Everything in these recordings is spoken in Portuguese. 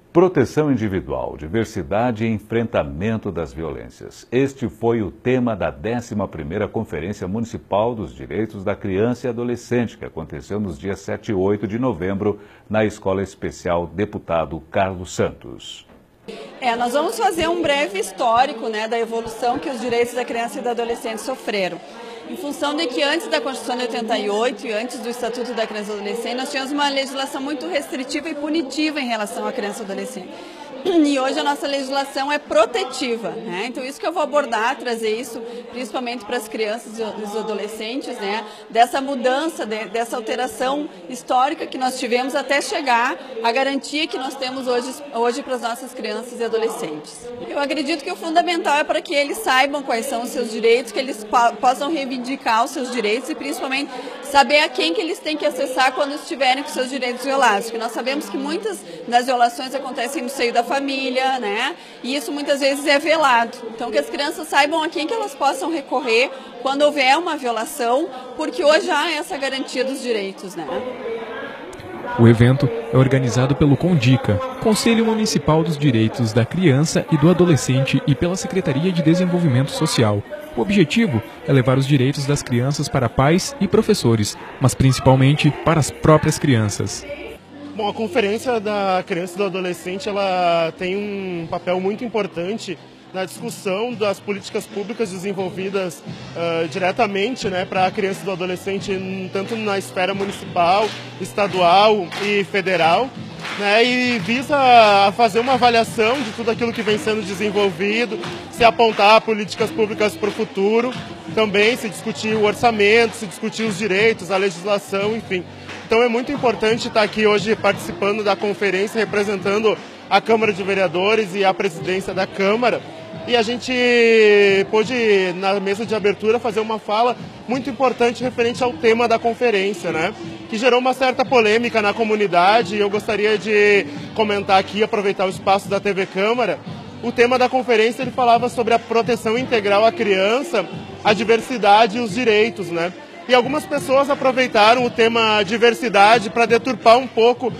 Proteção individual, diversidade e enfrentamento das violências. Este foi o tema da 11ª Conferência Municipal dos Direitos da Criança e Adolescente, que aconteceu nos dias 7 e 8 de novembro, na Escola Especial Deputado Carlos Santos. Nós vamos fazer um breve histórico, da evolução que os direitos da criança e do adolescente sofreram. Em função de que antes da Constituição de 88 e antes do Estatuto da Criança e do Adolescente, nós tínhamos uma legislação muito restritiva e punitiva em relação à criança e ao adolescente. E hoje a nossa legislação é protetiva, Então isso que eu vou abordar, trazer isso principalmente para as crianças e os adolescentes, Dessa mudança, dessa alteração histórica que nós tivemos até chegar à garantia que nós temos hoje para as nossas crianças e adolescentes. Eu acredito que o fundamental é para que eles saibam quais são os seus direitos, que eles possam reivindicar os seus direitos e principalmente saber a quem que eles têm que acessar quando estiverem com seus direitos violados, porque nós sabemos que muitas das violações acontecem no seio da família, E isso muitas vezes é velado. Então que as crianças saibam a quem que elas possam recorrer quando houver uma violação, porque hoje há essa garantia dos direitos, O evento é organizado pelo CONDICA, Conselho Municipal dos Direitos da Criança e do Adolescente, e pela Secretaria de Desenvolvimento Social. O objetivo é levar os direitos das crianças para pais e professores, mas principalmente para as próprias crianças. Bom, a Conferência da Criança e do Adolescente ela tem um papel muito importante na discussão das políticas públicas desenvolvidas diretamente para a criança e do adolescente, tanto na esfera municipal, estadual e federal, e visa fazer uma avaliação de tudo aquilo que vem sendo desenvolvido, se apontar políticas públicas para o futuro, também se discutir o orçamento, se discutir os direitos, a legislação, enfim. Então é muito importante estar aqui hoje participando da conferência, representando a Câmara de Vereadores e a presidência da Câmara. E a gente pôde, na mesa de abertura, fazer uma fala muito importante referente ao tema da conferência, que gerou uma certa polêmica na comunidade. E eu gostaria de comentar aqui, aproveitar o espaço da TV Câmara. O tema da conferência ele falava sobre a proteção integral à criança, a diversidade e os direitos, E algumas pessoas aproveitaram o tema diversidade para deturpar um pouco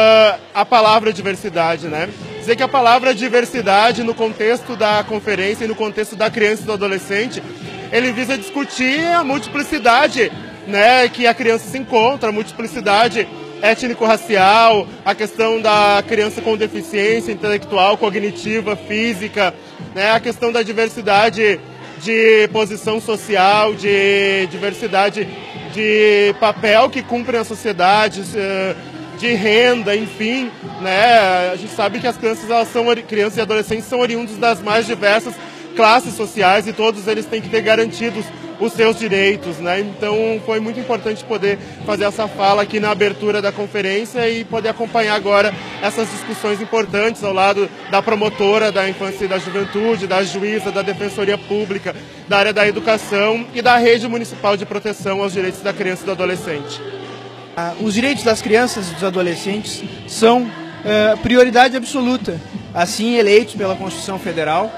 a palavra diversidade, Dizer que a palavra diversidade no contexto da conferência e no contexto da criança e do adolescente, ele visa discutir a multiplicidade, que a criança se encontra, a multiplicidade étnico-racial, a questão da criança com deficiência intelectual, cognitiva, física, a questão da diversidade de posição social, de diversidade de papel que cumpre na sociedade, de renda, enfim, A gente sabe que as crianças e adolescentes são oriundos das mais diversas classes sociais e todos eles têm que ter garantidos os seus direitos, Então foi muito importante poder fazer essa fala aqui na abertura da conferência e poder acompanhar agora essas discussões importantes ao lado da promotora da infância e da juventude, da juíza, da defensoria pública, da área da educação e da rede municipal de proteção aos direitos da criança e do adolescente. Os direitos das crianças e dos adolescentes são prioridade absoluta, assim eleitos pela Constituição Federal.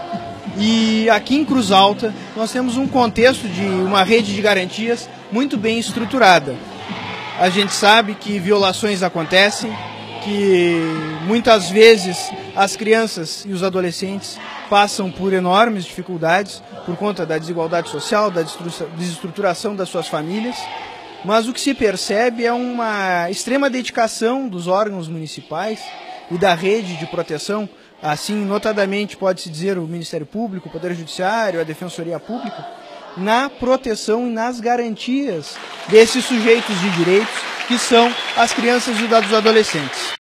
E aqui em Cruz Alta nós temos um contexto de uma rede de garantias muito bem estruturada. A gente sabe que violações acontecem, que muitas vezes as crianças e os adolescentes passam por enormes dificuldades por conta da desigualdade social, da desestruturação das suas famílias. Mas o que se percebe é uma extrema dedicação dos órgãos municipais e da rede de proteção, assim, notadamente, pode-se dizer o Ministério Público, o Poder Judiciário, a Defensoria Pública, na proteção e nas garantias desses sujeitos de direitos que são as crianças e os adolescentes.